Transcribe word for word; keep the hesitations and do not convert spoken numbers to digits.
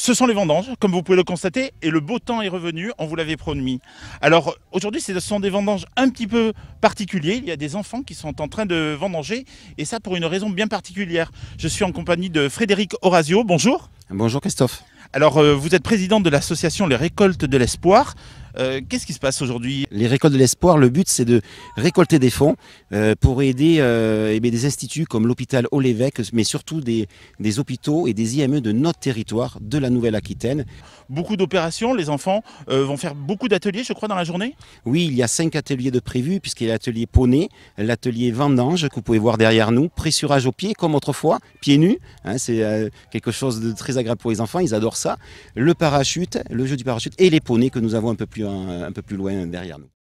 ce sont les vendanges, comme vous pouvez le constater, et le beau temps est revenu, on vous l'avait promis. Alors aujourd'hui, ce sont des vendanges un petit peu particuliers. Il y a des enfants qui sont en train de vendanger, et ça pour une raison bien particulière. Je suis en compagnie de Frédéric Orazio. Bonjour. Bonjour Christophe. Alors euh, vous êtes président de l'association Les Récoltes de l'Espoir. Euh, Qu'est-ce qui se passe aujourd'hui? Les récoltes de l'espoir, le but c'est de récolter des fonds euh, pour aider euh, eh bien, des instituts comme l'hôpital Haut-l'Évêque, mais surtout des, des hôpitaux et des I M E de notre territoire, de la Nouvelle-Aquitaine. Beaucoup d'opérations, les enfants euh, vont faire beaucoup d'ateliers, je crois, dans la journée. Oui, il y a cinq ateliers de prévus, puisqu'il y a l'atelier poney, l'atelier vendange que vous pouvez voir derrière nous, pressurage aux pieds comme autrefois, pieds nus, hein, c'est euh, quelque chose de très agréable pour les enfants, ils adorent ça. Le parachute, le jeu du parachute et les poneys que nous avons un peu plus, un, un peu plus loin derrière nous.